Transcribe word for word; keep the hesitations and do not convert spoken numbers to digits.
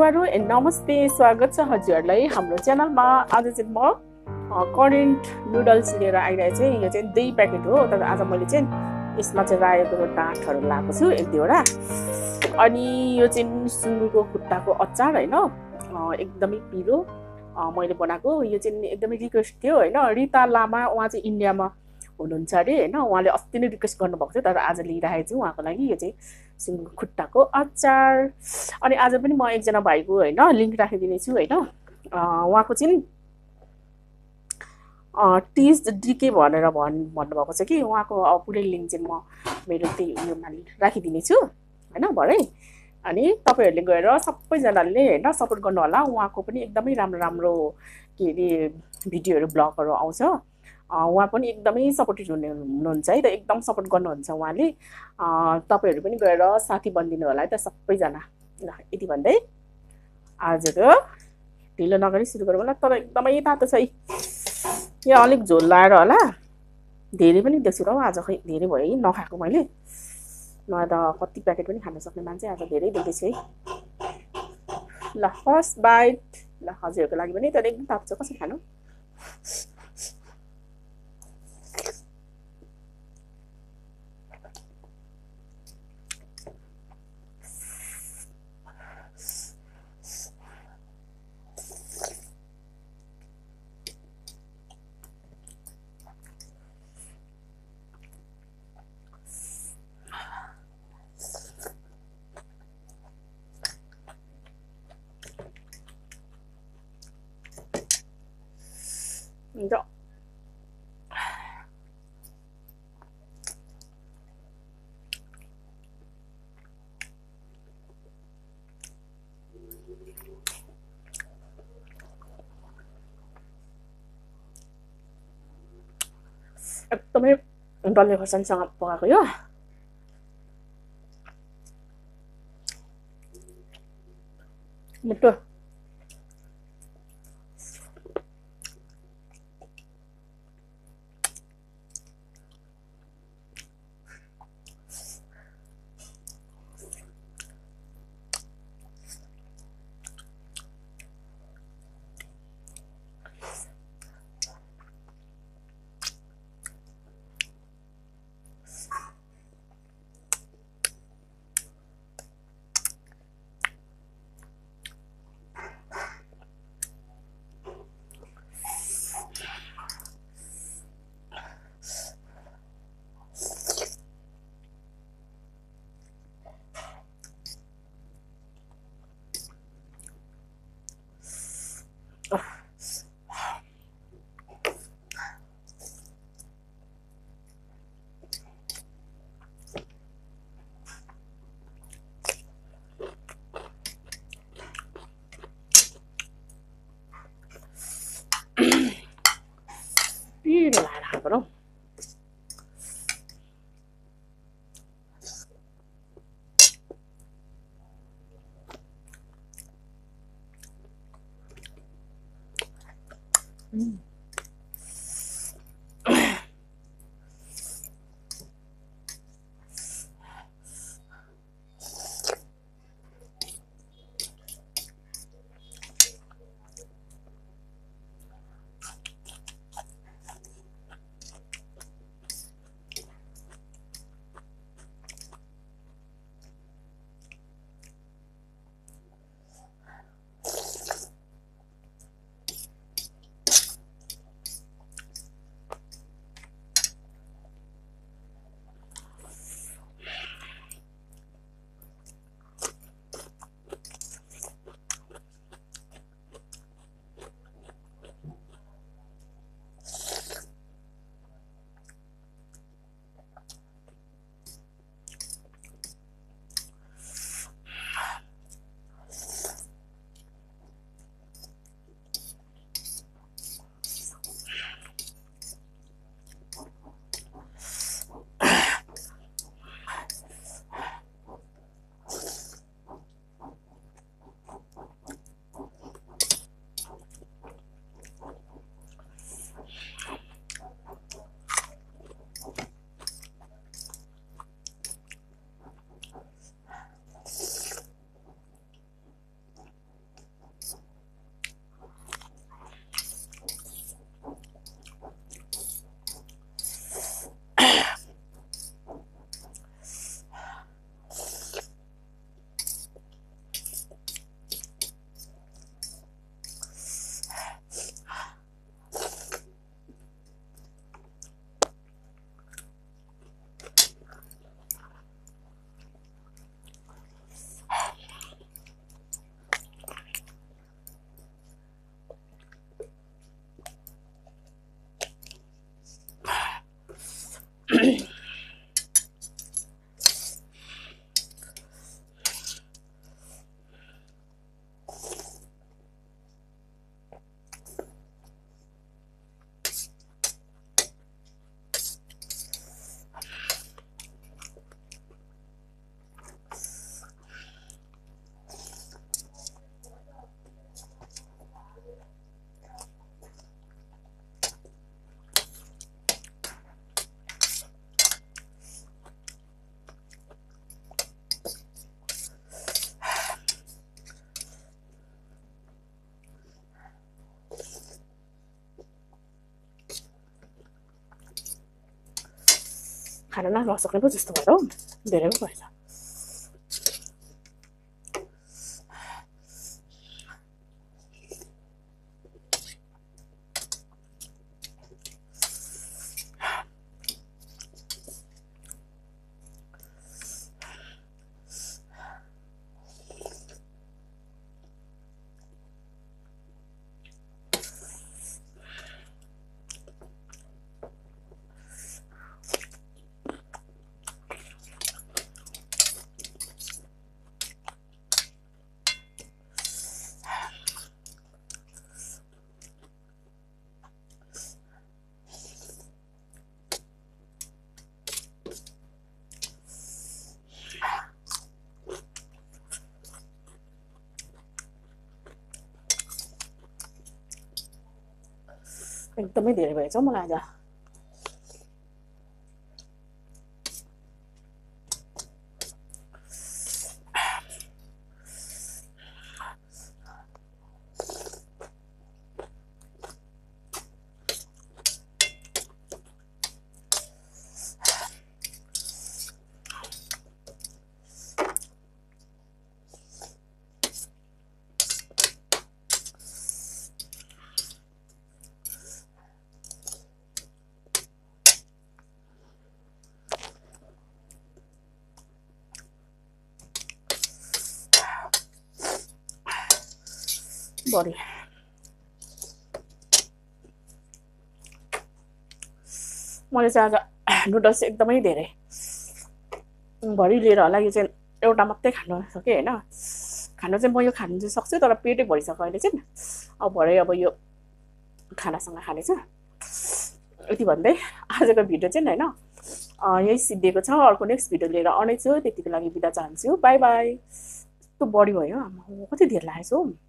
नमस्कारहरू ए नमस्ते स्वागत छ हजुरहरूलाई हाम्रो च्यानलमा। आज चाहिँ म करेन्ट नुडल्स लिएर आइरहेको छु। यो चाहिँ दुई प्याकेट हो, तर आज मैले चाहिँ यसमा चाहिँ रायोको डाँठहरू लगाएको छु एक दुईवटा। अनि यो चाहिँ सुँगुरको खुट्टाको अचार होइन, एकदमै पिरो मैले बनाएको। यो चाहिँ एकदमै रिक्वेस्ट थियो होइन, रिता लामा उहाँ चाहिँ इन्डियामा हुनुहुन्छ अरे होइन, उहाँले अस्ति नै रिक्वेस्ट गर्नुभएको थियो, तर आज लिइरहेको छु उहाँको लागि। यो चाहिँ सुँगुरको खुट्टाको अचार। अनि आज पनि म एकजना भाइको होइन लिङ्क राखिदिनेछु होइन, उहाँको चाहिँ टिज डिके भनेर भन् भन्नुभएको छ कि उहाँको पुरै लिङ्क चाहिँ म मेरो त्यही उयोमा राखिदिनेछु होइन भरे। अनि तपाईँहरूले गएर सबैजनाले होइन सपोर्ट गर्नु होला। उहाँको पनि एकदमै राम्रो राम्रो के अरे भिडियोहरू ब्लगहरू आउँछ। उहाँ पनि एकदमै सपोर्टेड हुने हुनुहुन्छ है त, एकदम सपोर्ट गर्नुहुन्छ उहाँले। तपाईँहरू पनि गएर साथी बनिदिनु होला है त सबैजना। ल यति भन्दै आजको ढिलो नगरी सुरु गरौँ होला। तर एकदमै तातो छ है, यहाँ अलिक झोल लाएर होला। धेरै पनि देख्छु र आज खै धेरै भयो है नखाएको मैले, नभए त कति प्याकेट पनि खान सक्ने मान्छे, आज धेरै देख्दैछु है। ल फर्स्ट बाइट। ल हजुरहरूको लागि पनि तर एकदम तातो छ, कसरी खानु। हुन्छ एकदमै डल्ले खोर्सानीसँग पकाएको यो मिठो। पिरो लाएर खाएको र खान नसक्ने पो जस्तो भयो हौ धेरै पो भएछ एकदमै धेरै भएछ हौ मलाई आज बढी मैले चाहिँ आज नुडल्स एकदमै धेरै भरि लिएर होला यो चाहिँ एउटा मात्रै खानु सकेँ होइन खानु चाहिँ म यो खानु चाहिँ सक्छु तर पेटै भरिसक्यो अहिले चाहिँ अब भरे अब यो खानासँग खानेछु यति भन्दै आजको भिडियो चाहिँ होइन यही सिद्धिएको छ अर्को नेक्स्ट भिडियो लिएर आउनेछु त्यतिको लागि बिदा चाहन्छु बाई बाई यस्तो बढी भयो कति धेरै लागेछ हौ